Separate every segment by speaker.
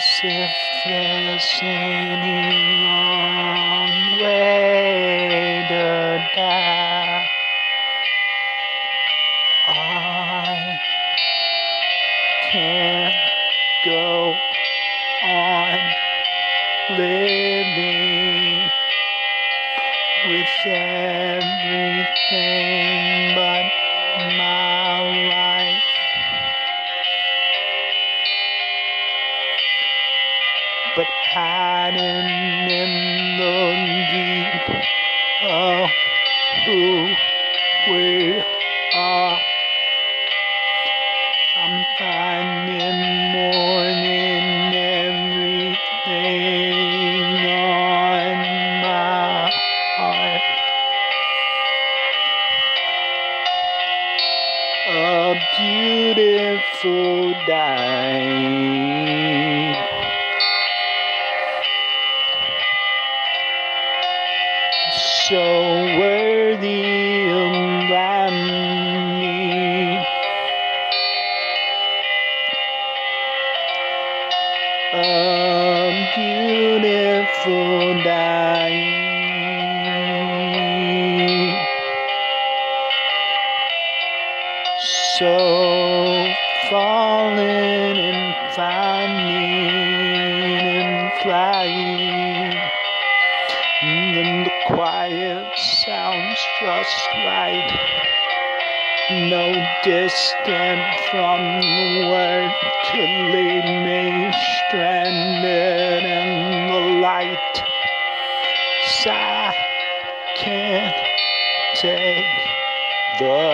Speaker 1: as if there's any wrong way to die. I can't go on living with everything but my life. But hiding in the deep of who we are, I'm finding more than everything on my heart. A beautiful day, so worthy of me. A beautiful day, so falling and finding and flying, and then the quiet sounds just right, no distant from the word to leave me stranded in the light. 'Cause I can't take the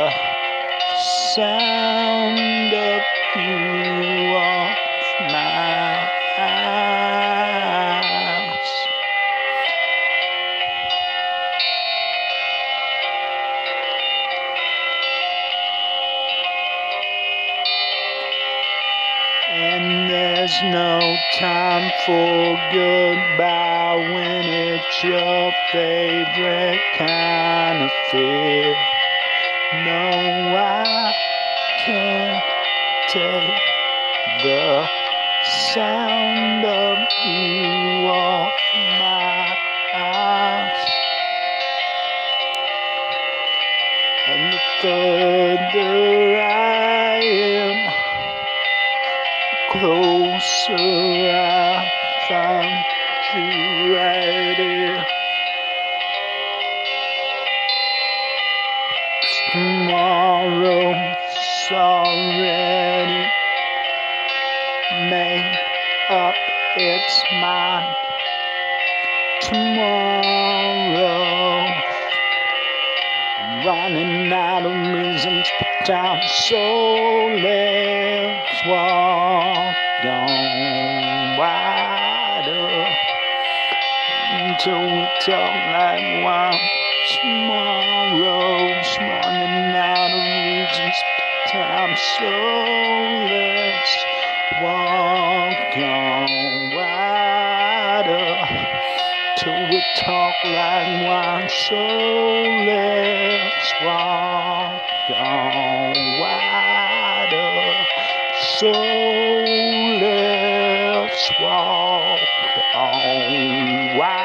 Speaker 1: sound of you off my eyes. And there's no time for goodbye when it's your favorite kind of fear. No, I can't take the sound of you off my eyes. And the further I am, closer I found you right here. Tomorrow's already made up its mind. Tomorrow, running out of reasons for time, so let's walk on wider until we talk like one. Tomorrow's running out of reasons for time, so let's walk on wider till we talk like one. So let's walk on wider. So let's walk on wider.